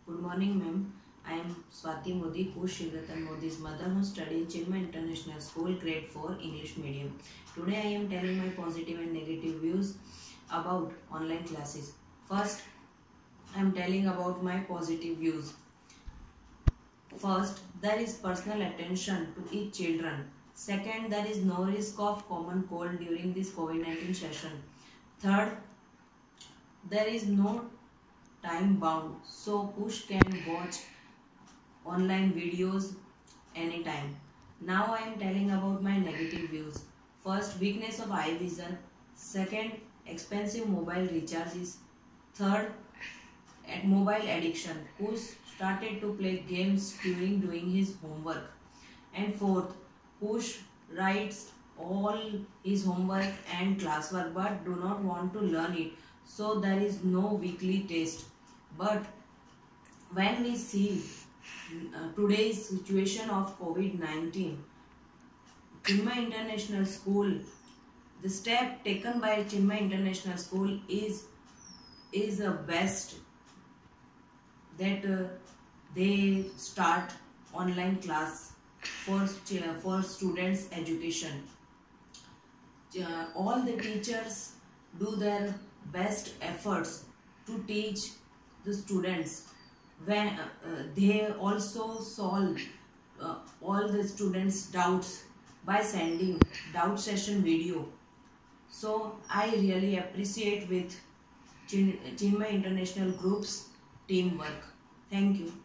Good morning, ma'am. I am Swati Modi, Kush Shivratan Modi's mother, who studied in Chinmay International School, Grade 4, English Medium. Today I am telling my positive and negative views about online classes. First, I am telling about my positive views. First, there is personal attention to each children. Second, there is no risk of common cold during this COVID-19 session. Third, there is no time bound, so Kush can watch online videos anytime. Now I am telling about my negative views. First, weakness of eye vision. Second, expensive mobile recharges. Third, mobile addiction. Kush started to play games during doing his homework. And fourth, Kush writes all his homework and classwork but do not want to learn it. So there is no weekly test. But when we see today's situation of COVID-19, Chinmay International School, the step taken by Chinmay International School is the best, that they start online class for students' education. All the teachers do their best efforts to teach the students. When they also solve all the students' doubts by sending doubt session video. So I really appreciate with Chinmay International Group's teamwork. Thank you.